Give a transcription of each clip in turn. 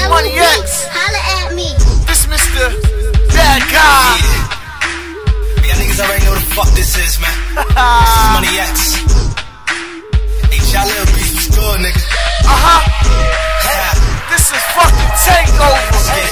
Money X. Holla at me. This Mr. Bad Guy. Yeah. Y'all niggas already know the fuck this is, man. This is Money X. Hey, y'all little beast, what's good, nigga? This is fucking Takeover. Hey,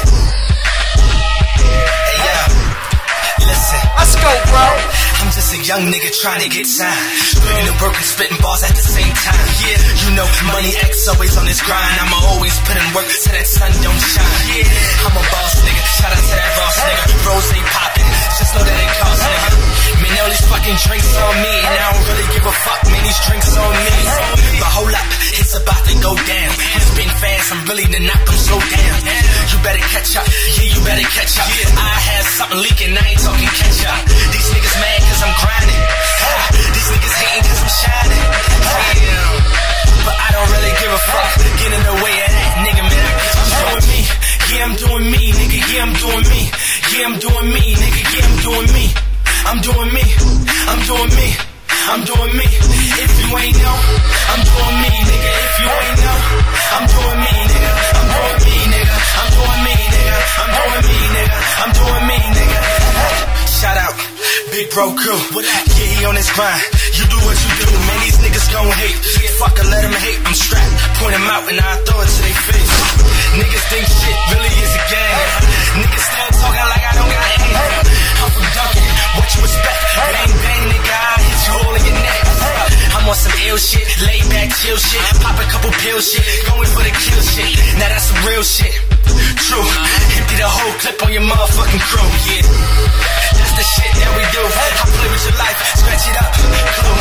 yeah. Listen. Let's go, bro. I'm just a young nigga trying to get signed. Putting in work and spitting bars at the same time. Yeah, you know, Money X always on this grind. I'ma always put in work so that sun don't shine. Yeah, I'm a boss nigga. Shout out to that boss nigga. Rose ain't poppin', just know that it costs, nigga. Man, all these fucking drinks on me, and I don't really give a fuck, man, these drinks on me. But hold up, it's about to go down. It's been fast, I'm really to knock them slow down. You better catch up, yeah, you better catch up. I had something leaking, I ain't talking catch up. These niggas mad cause I'm grinding. These niggas hating cause I'm shining. Damn. But I don't really give a fuck, get in the way of that, nigga, man. I'm doing me, yeah, I'm doing me, nigga, yeah, I'm doing me. Yeah, I'm doing me, nigga, yeah, I'm doing me. I'm doing me, I'm doing me, I'm doing me. If you ain't know, I'm doing me, nigga. If you ain't know, I'm doing me, nigga. I'm doing me, nigga. I'm doing me, nigga. I'm doing me, nigga. I'm doing me, nigga. Shout out, Big Bro Crew. Yeah, he on his grind. You do what you do, man. These niggas gon' hate. Fuck it, let them hate. I'm strapped. Point them out and I throw it to their face. Niggas think shit really is a game. Niggas still talking like I don't got aim. I'm from Duncan. What you expect? Bang, bang, nigga. I hit you all in your neck. I'm on some ill shit. Lay back, chill shit. Pop a couple pill shit. Going for the kill shit. Now that's some real shit. True. Empty the whole clip on your motherfucking crew. Yeah. That's the shit that we do. I play with your life. Scratch it up. Clue.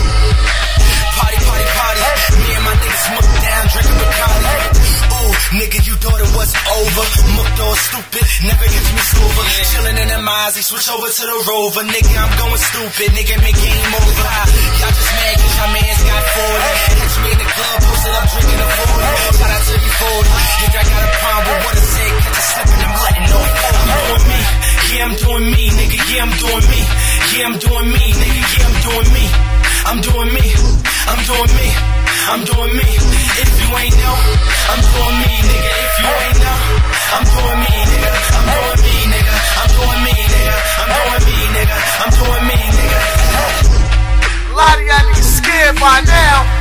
Party, party, party. Me and my niggas smoke down. Drinking Bacardi. Ooh, nigga, you thought it was over. Mooked all stupid. Never hit me smoother. Chillin' in the Mozzie. Switch over to the Rover. Nigga, I'm going stupid. Nigga, make game over. Y'all just mad cause your man's got 40. Catch me in the club. Posted up drinking a 40. Shout out to you 40. If I got a problem with what I say, catch a slippin', I'm letting no fall. I'm doing me. Yeah, I'm doing me, nigga. Yeah, I'm doing me. Yeah, I'm doing me, nigga. Yeah, I'm doing me. I'm doing me. I'm doing me. I'm doing me. If you ain't know, I'm doing me, nigga. If you ain't know, I'm doing me, nigga. I'm doing me, nigga. I'm doing me, nigga. I'm doing me, nigga. I'm doing me, nigga. A lot of y'all niggas scared by now.